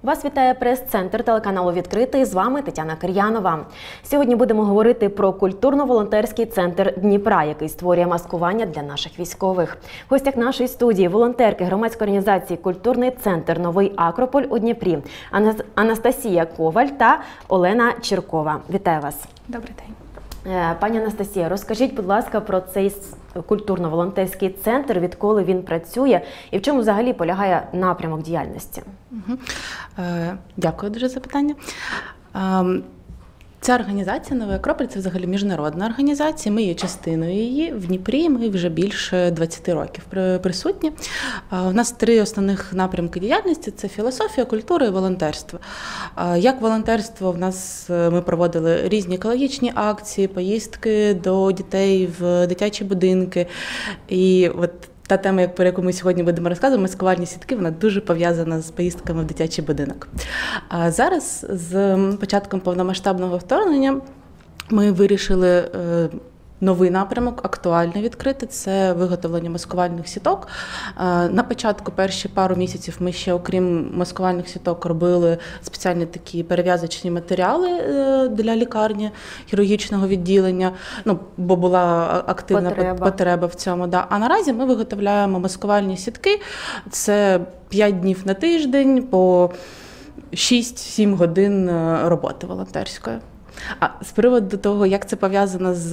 Вас вітає прес-центр телеканалу «Відкритий». З вами Тетяна Кир'янова. Сьогодні будемо говорити про культурно-волонтерський центр Дніпра, який створює маскування для наших військових. В гостях нашої студії волонтерки громадської організації «Культурний центр Новий Акрополь» у Дніпрі Анастасія Коваль та Олена Чиркова. Вітаю вас. Добрий день. Пані Анастасія, розкажіть, будь ласка, про цей культурно-волонтерський центр, відколи він працює і в чому взагалі полягає напрямок діяльності? Дякую дуже за питання. Ця організація «Новий Акрополь» – це взагалі міжнародна організація, ми є частиною її. В Дніпрі ми вже більше 20 років присутні. У нас 3 основних напрямки діяльності – це філософія, культура і волонтерство. Як волонтерство, ми проводили різні екологічні акції, поїздки до дітей в дитячі будинки. І от та тема, про яку ми сьогодні будемо розказувати, маскувальні сітки, вона дуже пов'язана з поїздками в дитячий будинок. А зараз, з початком повномасштабного вторгнення, ми вирішили новий напрямок, актуально відкрити, це виготовлення маскувальних сіток. На початку, перші пару місяців, ми ще, окрім маскувальних сіток, робили спеціальні такі перев'язочні матеріали для лікарні, хірургічного відділення, бо була активна потреба в цьому. Да. А наразі ми виготовляємо маскувальні сітки, це 5 днів на тиждень, по 6-7 годин роботи волонтерської. А з приводу того, як це пов'язано з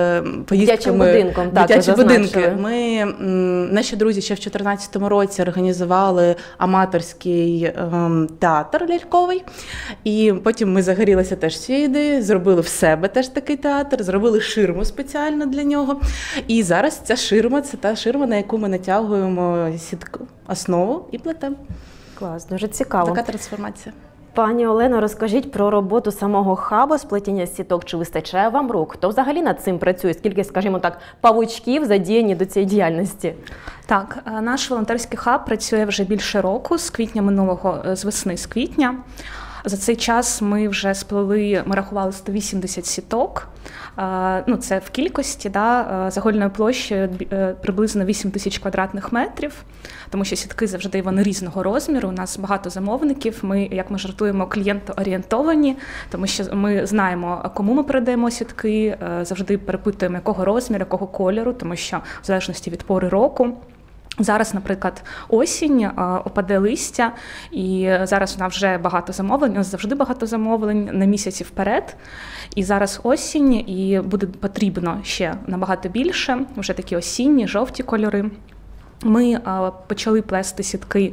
поїздками в дитячі будинки, наші друзі ще в 2014 році організували аматорський театр ляльковий, і потім ми загорілися теж цією ідеєю, зробили в себе теж такий театр, зробили ширму спеціально для нього, і зараз ця ширма – це та ширма, на яку ми натягуємо сітку, основу і плетемо. Клас, дуже цікаво. Така трансформація. Пані Олено, розкажіть про роботу самого хабу сплетіння сіток. Чи вистачає вам рук? Хто взагалі над цим працює? Скільки, скажімо так, павучків задіяні до цієї діяльності? Так, наш волонтерський хаб працює вже більше року, з весни, з квітня. За цей час ми вже сплели, ми рахували 180 сіток. Це в кількості, загальною площею приблизно 8 тисяч квадратних метрів, тому що сітки завжди вони різного розміру, у нас багато замовників, як ми жартуємо, клієнтоорієнтовані, тому що ми знаємо, кому ми передаємо сітки, завжди перепитуємо, якого розміру, якого кольору, тому що в залежності від пори року. Зараз, наприклад, осінь, опаде листя, і зараз у нас вже багато замовлень, у нас завжди багато замовлень на місяці вперед. І зараз осінь, і буде потрібно ще набагато більше, вже такі осінні, жовті кольори. Ми почали плести сітки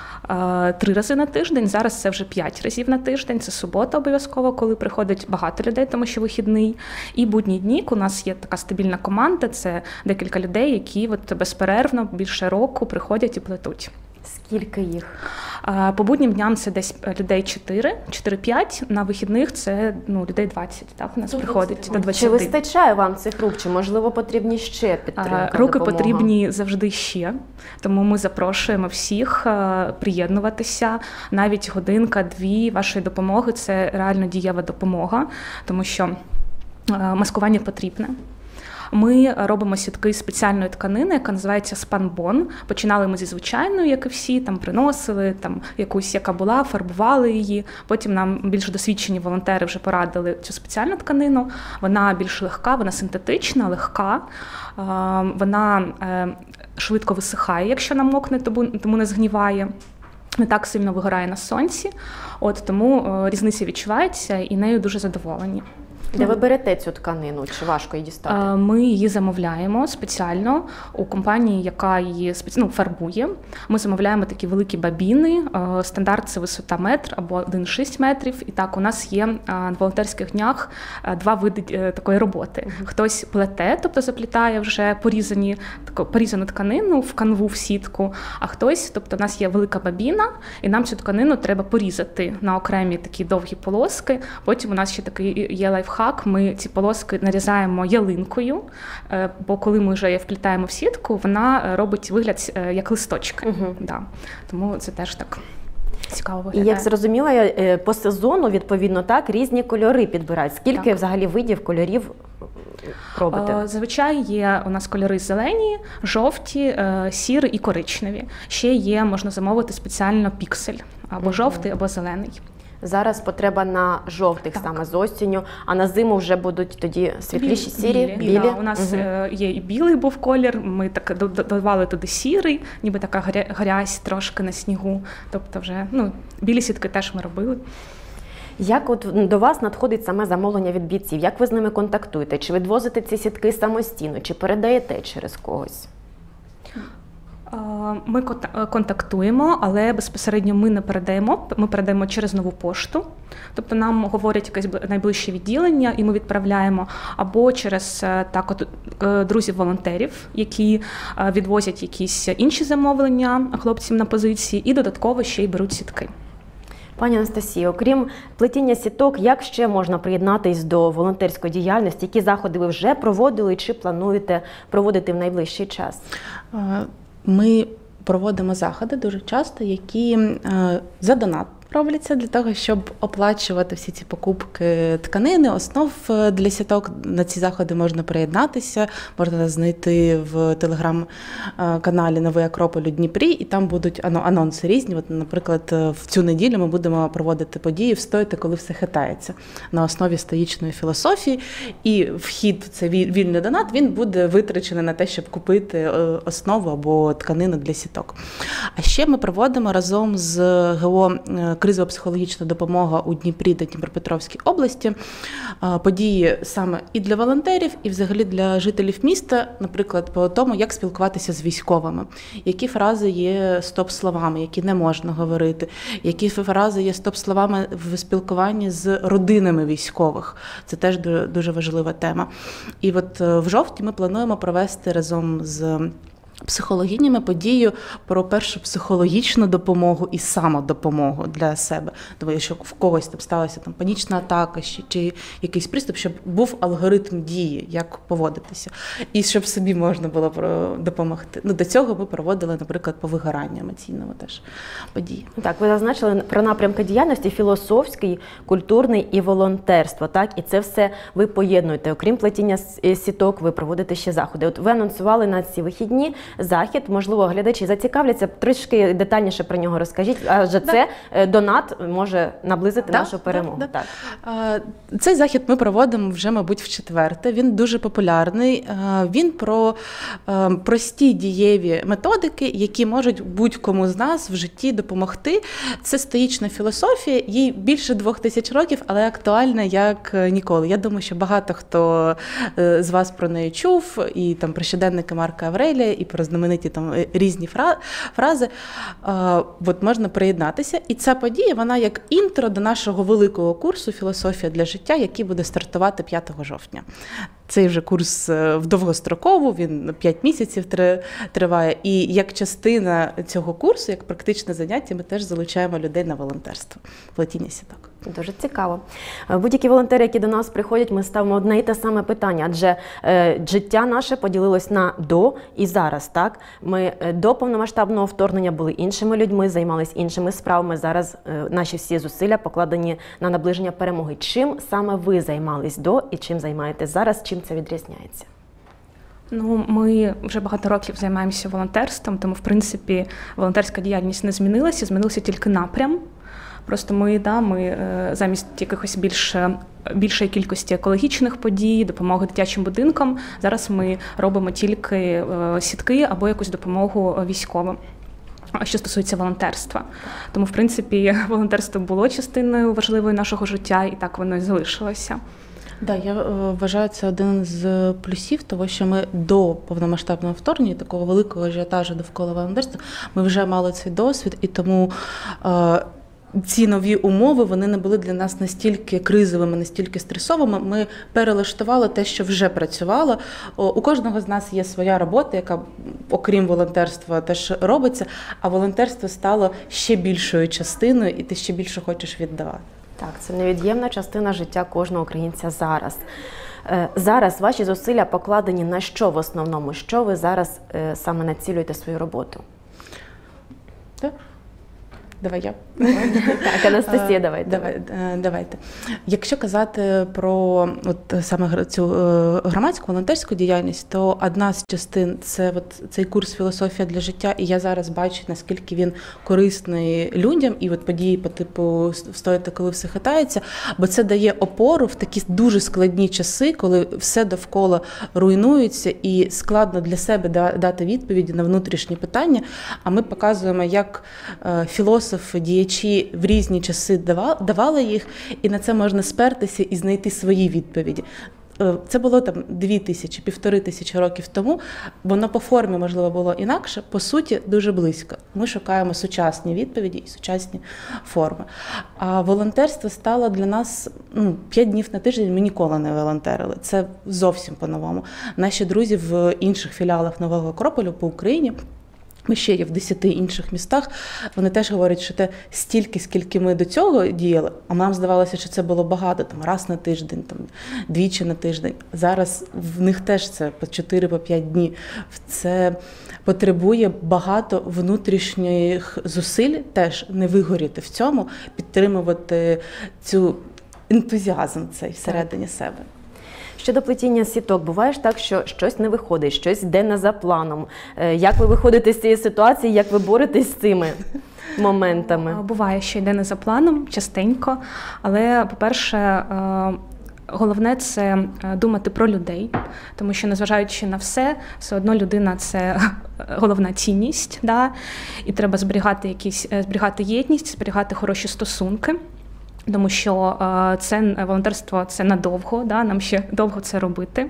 3 рази на тиждень, зараз це вже 5 разів на тиждень, це субота обов'язково, коли приходить багато людей, тому що вихідний. І будні дні, у нас є така стабільна команда, це декілька людей, які безперервно більше року приходять і плетуть. Скільки їх? По буднім дням це десь людей 4-5, на вихідних це людей 20, так, у нас приходить до 20. Чи вистачає вам цих рук, чи можливо потрібні ще підтримка, Руки допомога? Потрібні завжди ще, тому ми запрошуємо всіх приєднуватися, навіть годинка-дві вашої допомоги, це реально дієва допомога, тому що маскування потрібне. Ми робимо сітки з спеціальної тканини, яка називається спанбон. Починали ми зі звичайної, як і всі, приносили якусь, яка була, фарбували її. Потім нам більш досвідчені волонтери вже порадили цю спеціальну тканину. Вона більш легка, вона синтетична, легка. Вона швидко висихає, якщо намокне, тому не згніває. Не так сильно вигорає на сонці, тому різниця відчувається і нею дуже задоволені. Де ви берете цю тканину? Чи важко її дістати? Ми її замовляємо спеціально у компанії, яка її фарбує. Ми замовляємо такі великі бабіни, стандарт це висота метр або 1,6 метрів. І так, у нас є на волонтерських днях 2 види такої роботи. Хтось плете, тобто заплітає вже порізану тканину в канву, в сітку, а хтось, тобто у нас є велика бабіна, і нам цю тканину треба порізати на окремі такі довгі полоски. Потім у нас ще такий є лайфхак. Ми ці полоски нарізаємо ялинкою, бо коли ми вже її вплітаємо в сітку, вона робить вигляд як листочки. Да. Тому це теж так цікаво виглядає. І як зрозуміла, по сезону, відповідно, так, різні кольори підбирають. Скільки взагалі видів кольорів робите? Зазвичай є у нас кольори зелені, жовті, сірі і коричневі. Ще є, можна замовити спеціально піксель, або жовтий, або зелений. Зараз потреба на жовтих саме з осінню, а на зиму вже будуть тоді світліші сірі, білі. Да, у нас є і білий був колір, ми так додавали туди сірий, ніби така грязь трошки на снігу. Тобто вже білі сітки теж ми робили. Як от до вас надходить саме замовлення від бійців? Як ви з ними контактуєте? Чи відвозите ці сітки самостійно, чи передаєте через когось? Ми контактуємо, але безпосередньо ми не передаємо. Ми передаємо через нову пошту. Тобто нам говорять якесь найближче відділення, і ми відправляємо або через друзів-волонтерів, які відвозять якісь інші замовлення хлопцям на позиції, і додатково ще й беруть сітки. Пані Анастасію, окрім плетіння сіток, як ще можна приєднатись до волонтерської діяльності? Які заходи ви вже проводили чи плануєте проводити в найближчий час? Ми проводимо заходи дуже часто, які за донат робляться для того, щоб оплачувати всі ці покупки тканини, основ для сіток. На ці заходи можна приєднатися, можна знайти в телеграм-каналі «Новий Акрополь» у Дніпрі, і там будуть анонси різні. От, наприклад, в цю неділю ми будемо проводити події «Встояти, коли все хитається» на основі стоїчної філософії, і вхід, це вільний донат, він буде витрачений на те, щоб купити основу або тканину для сіток. А ще ми проводимо разом з ГО «Кризово-психологічна допомога» у Дніпрі та Дніпропетровській області події саме і для волонтерів, і взагалі для жителів міста, наприклад, по тому, як спілкуватися з військовими, які фрази є стоп-словами, які не можна говорити, які фрази є стоп-словами в спілкуванні з родинами військових. Це теж дуже важлива тема. І от в жовтні ми плануємо провести разом з психологинями подію про першу психологічну допомогу і самодопомогу для себе. Тому, якщо в когось там сталася панічна атака чи якийсь приступ, щоб був алгоритм дії, як поводитися, і щоб собі можна було допомогти. До цього ми проводили, наприклад, по вигоранню емоційному теж події. Так, ви зазначили про напрямки діяльності: філософський, культурний і волонтерство. Так, і це все ви поєднуєте. Окрім плетіння сіток, ви проводите ще заходи. От ви анонсували на ці вихідні захід, можливо, глядачі зацікавляться, трішки детальніше про нього розкажіть, адже це донат може наблизити нашу перемогу. Так. Цей захід ми проводимо вже, мабуть, вчетверте. Він дуже популярний. Він про прості дієві методики, які можуть будь-кому з нас в житті допомогти. Це стоїчна філософія, їй більше 2000 років, але актуальна як ніколи. Я думаю, що багато хто з вас про неї чув, і там про щоденники Марка Аврелія, і про знамениті там різні фрази. От можна приєднатися. І ця подія, вона як інтро до нашого великого курсу «Філософія для життя», який буде стартувати 5 жовтня. Цей вже курс в довгострокову, він 5 місяців триває. І як частина цього курсу, як практичне заняття, ми теж залучаємо людей на волонтерство, плетіння сіток. Дуже цікаво. Будь-які волонтери, які до нас приходять, ми ставимо одне і те саме питання, адже життя наше поділилось на до і зараз. Так? Ми до повномасштабного вторгнення були іншими людьми, займалися іншими справами. Зараз наші всі зусилля покладені на наближення перемоги. Чим саме ви займались до і чим займаєтесь зараз? Чим це відрізняється? Ми вже багато років займаємося волонтерством, тому, в принципі, волонтерська діяльність не змінилася, змінився тільки напрям. Просто ми замість якихось більшої кількості екологічних подій, допомоги дитячим будинкам, зараз ми робимо тільки сітки або якусь допомогу військовим, що стосується волонтерства. Тому, в принципі, волонтерство було частиною важливою нашого життя, і так воно і залишилося. Так, я вважаю, це один з плюсів того, що ми до повномасштабного вторгнення, такого великого ажіотажу довкола волонтерства, ми вже мали цей досвід, і тому ці нові умови, вони не були для нас настільки кризовими, настільки стресовими. Ми перелаштували те, що вже працювало. У кожного з нас є своя робота, яка, окрім волонтерства, теж робиться, а волонтерство стало ще більшою частиною, і ти ще більше хочеш віддавати. Так, це невід'ємна частина життя кожного українця зараз. Зараз ваші зусилля покладені на що в основному? Що ви зараз саме націлюєте свою роботу? Давай я. Так, Анастасія, давайте. Давайте. Якщо казати про от саме цю громадську волонтерську діяльність, то одна з частин – це от цей курс «Філософія для життя», і я зараз бачу, наскільки він корисний людям, і от події по типу «Встояти, коли все хитається», бо це дає опору в такі дуже складні часи, коли все довкола руйнується і складно для себе дати відповіді на внутрішні питання, а ми показуємо, як філософи, діячі в різні часи давали їх, і на це можна спертися і знайти свої відповіді. Це було там 2000, 1500 років тому, воно по формі, можливо, було інакше, по суті, дуже близько. Ми шукаємо сучасні відповіді і сучасні форми. А волонтерство стало для нас 5 днів на тиждень ми ніколи не волонтерили. Це зовсім по-новому. Наші друзі в інших філіалах Нового Акрополю по Україні, ми ще є в 10 інших містах, вони теж говорять, що те стільки, скільки ми до цього діяли, а нам здавалося, що це було багато, там раз на тиждень, там двічі на тиждень. Зараз в них теж це по 4-5 днів. Це потребує багато внутрішніх зусиль, теж не вигоріти в цьому, підтримувати цю ентузіазм цей всередині себе. Щодо плетіння сіток, буває ж так, що щось не виходить, щось йде не за планом. Як ви виходите з цієї ситуації, як ви боретесь з цими моментами? Буває, що йде не за планом, частенько, але, по-перше, головне – це думати про людей, тому що, незважаючи на все одно людина – це головна цінність, да? І треба зберігати єдність, зберігати хороші стосунки. Тому що це волонтерство – це надовго, да? Нам ще довго це робити.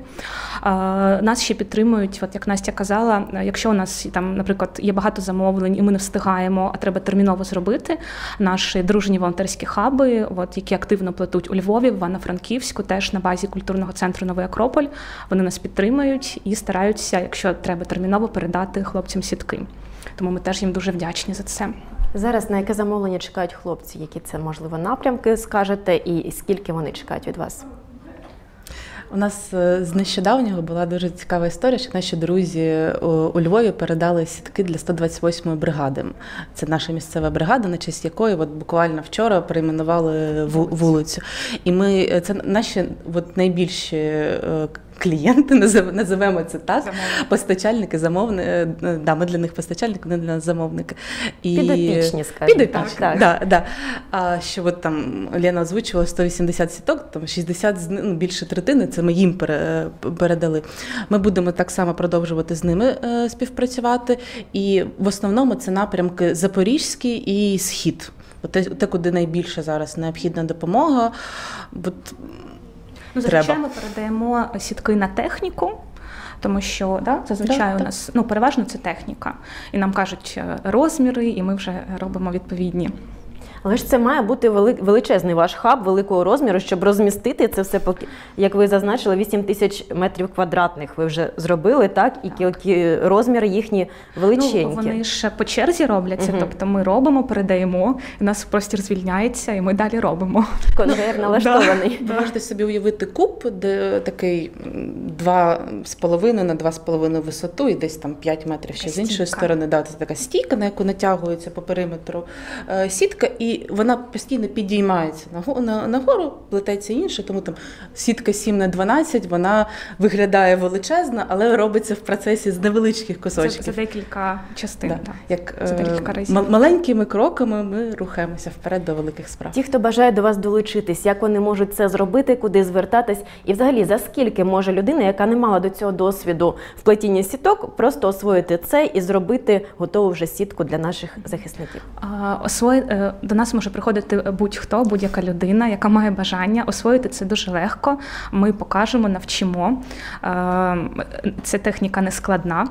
Нас ще підтримують, от як Настя казала, якщо у нас там, наприклад, є багато замовлень і ми не встигаємо, а треба терміново зробити, наші дружні волонтерські хаби, от, які активно плетуть у Львові, в Івано-Франківську, теж на базі культурного центру «Новий Акрополь», вони нас підтримують і стараються, якщо треба терміново, передати хлопцям сітки. Тому ми теж їм дуже вдячні за це. Зараз на яке замовлення чекають хлопці? Які це, можливо, напрямки скажете і скільки вони чекають від вас? У нас з нещодавнього була дуже цікава історія, що наші друзі у Львові передали сітки для 128-ї бригади. Це наша місцева бригада, на честь якої от буквально вчора перейменували вулицю. І це наші найбільші клієнти, називаємо це так, постачальники, замовники, да, ми для них постачальники, не для нас замовники. Підопічні, скажімо. Підопічні, да. А що от там Лена озвучувала 180 сіток, там 60, більше третини, це ми їм передали. Ми будемо так само продовжувати з ними співпрацювати, і в основному це напрямки Запорізький і Схід. Те, куди найбільше зараз необхідна допомога. Зазвичай ми передаємо сітки на техніку, тому що зазвичай у нас переважно це техніка. І нам кажуть розміри, і ми вже робимо відповідні. Але ж це має бути величезний ваш хаб великого розміру, щоб розмістити це все, як ви зазначили, 8000 метрів квадратних ви вже зробили, так? І розміри їхні величенькі. Вони ж по черзі робляться, тобто ми робимо, передаємо, і у нас простір звільняється, і ми далі робимо. Конвейер налаштований. Ви можете собі уявити куб, де такий 2,5 на 2,5 висоту і десь там 5 метрів ще з іншої сторони. Да, це така стійка, на яку натягується по периметру сітка, і вона постійно підіймається нагору, плететься інше, тому там сітка 7х12, вона виглядає величезна, але робиться в процесі з невеличких кусочків. Це декілька частин, це декілька разів. Маленькими кроками ми рухаємося вперед до великих справ. Ті, хто бажає до вас долучитись, як вони можуть це зробити, куди звертатись, і взагалі за скільки може людина, яка не мала до цього досвіду в плетінні сіток, просто освоїти це і зробити готову вже сітку для наших захисників? До нас може приходити будь-хто, будь-яка людина, яка має бажання. Освоїти це дуже легко. Ми покажемо, навчимо. Ця техніка не складна.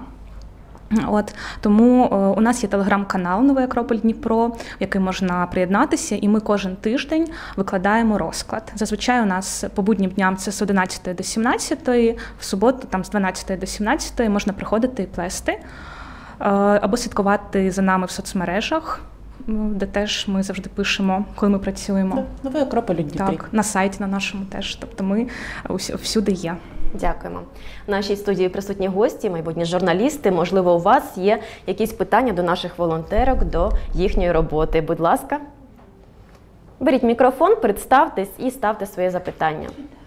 Тому у нас є телеграм-канал «Новий Акрополь Дніпро», в який можна приєднатися, і ми кожен тиждень викладаємо розклад. Зазвичай у нас по буднім дням це з 11 до 17, в суботу там з 12 до 17 можна приходити і плести, або слідкувати за нами в соцмережах, де теж ми завжди пишемо, коли ми працюємо. Новий Акрополь у Дніпрі. Так, на сайті на нашому теж. Тобто ми всюди є. Дякуємо. В нашій студії присутні гості, майбутні журналісти. Можливо, у вас є якісь питання до наших волонтерок, до їхньої роботи. Будь ласка, беріть мікрофон, представтесь і ставте своє запитання.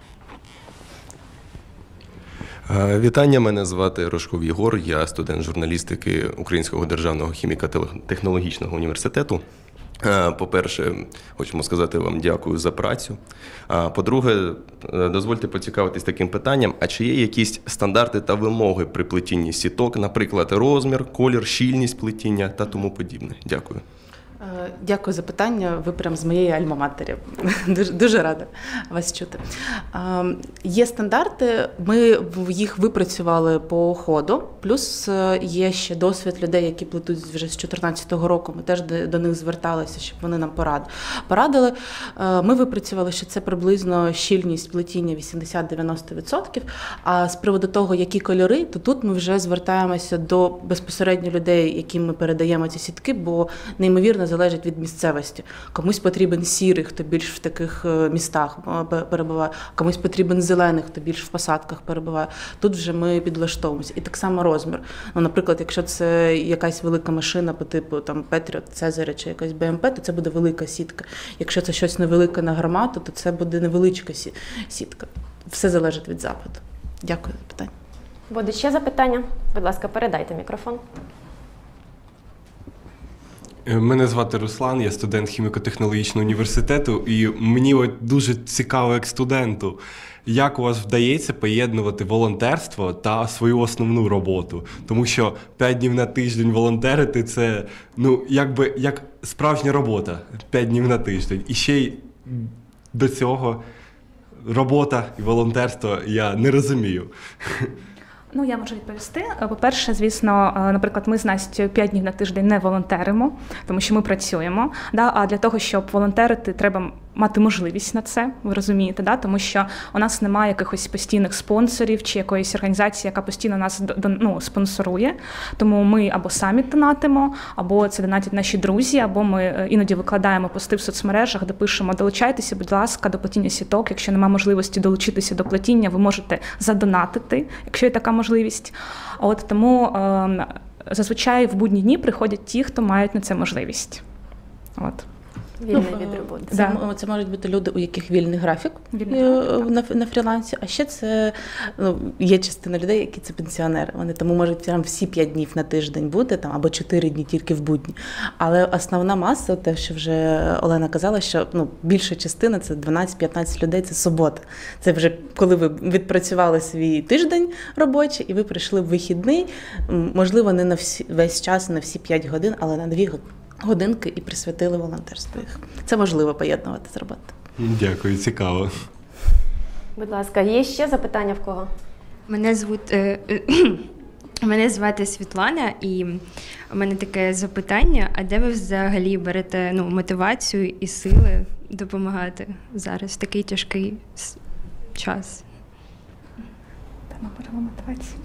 Вітання, мене звати Рожков Єгор, я студент журналістики Українського державного хіміко-технологічного університету. По-перше, хочемо сказати вам дякую за працю. По-друге, дозвольте поцікавитись таким питанням, а чи є якісь стандарти та вимоги при плетінні сіток, наприклад, розмір, колір, щільність плетіння та тому подібне? Дякую. Дякую за питання. Ви прям з моєї альма-матері. Дуже рада вас чути. Є стандарти, ми їх випрацювали по ходу, плюс є ще досвід людей, які плетуть вже з 2014 року. Ми теж до них зверталися, щоб вони нам порадили. Ми випрацювали, що це приблизно щільність плетіння 80-90%. А з приводу того, які кольори, то тут ми вже звертаємося до безпосередньо людей, яким ми передаємо ці сітки, бо неймовірно залежить від місцевості. Комусь потрібен сірий, хто більш в таких містах перебуває, комусь потрібен зелений, хто більш в посадках перебуває. Тут вже ми підлаштовуємося. І так само розмір. Ну, наприклад, якщо це якась велика машина по типу там Петріот, Цезаря чи якась БМП, то це буде велика сітка. Якщо це щось невелике на гармату, то це буде невеличка сітка. Все залежить від запиту. Дякую за питання. Буде ще запитання? Будь ласка, передайте мікрофон. Мене звати Руслан, я студент хіміко-технологічного університету, і мені дуже цікаво як студенту, як у вас вдається поєднувати волонтерство та свою основну роботу. Тому що 5 днів на тиждень волонтерити – це, як справжня робота, 5 днів на тиждень. І ще й до цього робота і волонтерство я не розумію. Ну, я можу відповісти. По-перше, звісно, наприклад, ми з Настю 5 днів на тиждень не волонтеримо, тому що ми працюємо. А для того, щоб волонтерити, треба мати можливість на це, ви розумієте, тому що у нас немає якихось постійних спонсорів чи якоїсь організації, яка постійно нас спонсорує. Тому ми або самі донатимо, або це донатять наші друзі, або ми іноді викладаємо пости в соцмережах, де пишемо: долучайтеся, будь ласка, до плетіння сіток. Якщо немає можливості долучитися до плетіння, ви можете задонатити, якщо є така можливість. Тому зазвичай в будні дні приходять ті, хто мають на це можливість. Вільний від роботи. Це можуть бути люди, у яких вільний графік на фрілансі, а ще це є частина людей, які це пенсіонери. Вони тому можуть там всі 5 днів на тиждень бути, або 4 дні тільки в будні. Але основна маса, те, що вже Олена казала, що більша частина, це 12-15 людей, це субота. Це вже коли ви відпрацювали свій тиждень робочий і ви прийшли в вихідний, можливо, не на весь час, на всі 5 годин, але на 2 годинки і присвятили волонтерству їх. Це можливо поєднувати з роботою. Дякую, цікаво. Будь ласка, є ще запитання в кого? Мене звати Світлана, і у мене таке запитання: а де ви взагалі берете мотивацію і сили допомагати зараз в такий тяжкий час? Тема беремо мотивацію.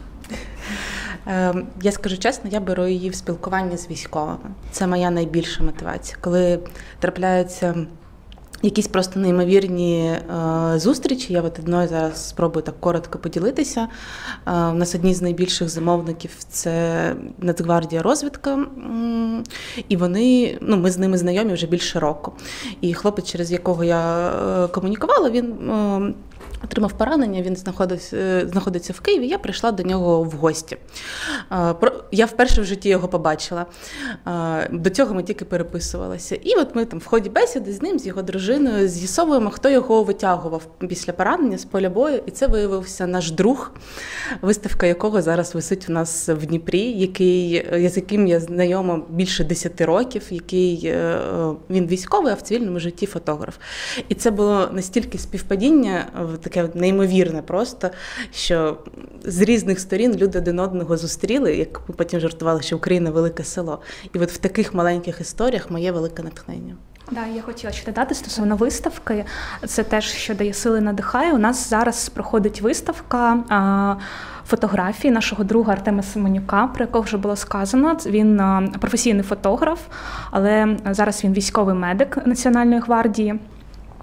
Я скажу чесно, я беру її в спілкуванні з військовими. Це моя найбільша мотивація. Коли трапляються якісь просто неймовірні зустрічі, я одною зараз спробую так коротко поділитися. У нас одні з найбільших замовників – це Нацгвардія розвідка, і ми з ними знайомі вже більше року. І хлопець, через якого я комунікувала, він отримав поранення, він знаходиться в Києві, я прийшла до нього в гості. Я вперше в житті його побачила. До цього ми тільки переписувалися. І ми в ході бесіди з ним, з його дружиною, з'ясовуємо, хто його витягував після поранення з поля бою. І це виявився наш друг, виставка якого зараз висить у нас в Дніпрі, з яким я знайома більше 10 років, він військовий, а в цивільному житті фотограф. І це було настільки співпадіння, таке неймовірне просто, що з різних сторін люди один одного зустріли, як ми потім жартували, що Україна – велике село. І в таких маленьких історіях моє велике натхнення. Я хотіла ще додати стосовно виставки. Це теж, що дає сили, надихає. У нас зараз проходить виставка фотографії нашого друга Артема Семенюка, про якого вже було сказано. Він професійний фотограф, але зараз він військовий медик Національної гвардії.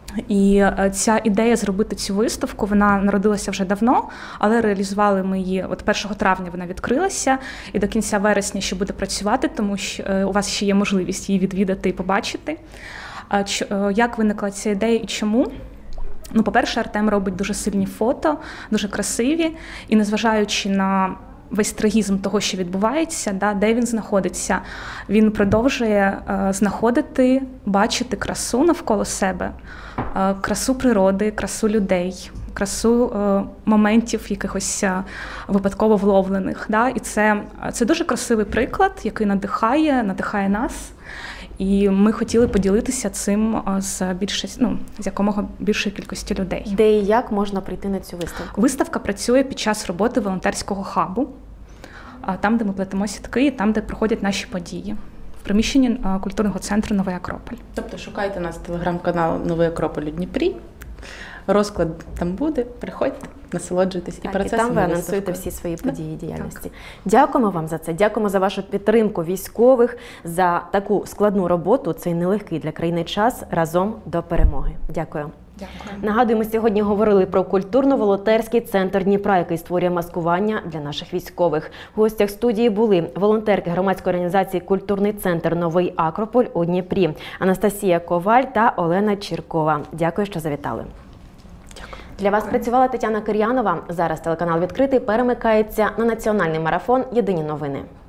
І ця ідея зробити цю виставку, вона народилася вже давно, але реалізували ми її, от 1 травня вона відкрилася, і до кінця вересня ще буде працювати, тому що у вас ще є можливість її відвідати і побачити. Як виникла ця ідея і чому? Ну, по-перше, Артем робить дуже сильні фото, дуже красиві, і незважаючи на весь трагізм того, що відбувається, де він знаходиться, він продовжує знаходити, бачити красу навколо себе, красу природи, красу людей, красу моментів якихось випадково вловлених. І це дуже красивий приклад, який надихає нас. І ми хотіли поділитися цим з якомога більшої кількості людей. Де і як можна прийти на цю виставку? Виставка працює під час роботи волонтерського хабу, там, де ми плетемо сітки, і там, де проходять наші події. В приміщенні культурного центру «Новий Акрополь». Тобто шукайте нас, телеграм-канал «Новий Акрополь» у Дніпрі. Розклад там буде, приходьте, насолоджуйтесь і процесом. І там ви анонсуєте всі свої події діяльності. Так. Дякуємо вам за це. Дякуємо за вашу підтримку військових, за таку складну роботу. Цей нелегкий для країни час разом до перемоги. Дякую. Дякую. Нагадую, ми сьогодні говорили про культурно-волонтерський центр Дніпра, який створює маскування для наших військових. У гостях студії були волонтерки громадської організації «Культурний центр Новий Акрополь» у Дніпрі Анастасія Коваль та Олена Чіркова. Дякую, що завітали. Для вас працювала Тетяна Кир'янова. Зараз телеканал «Відкритий» перемикається на національний марафон «Єдині новини».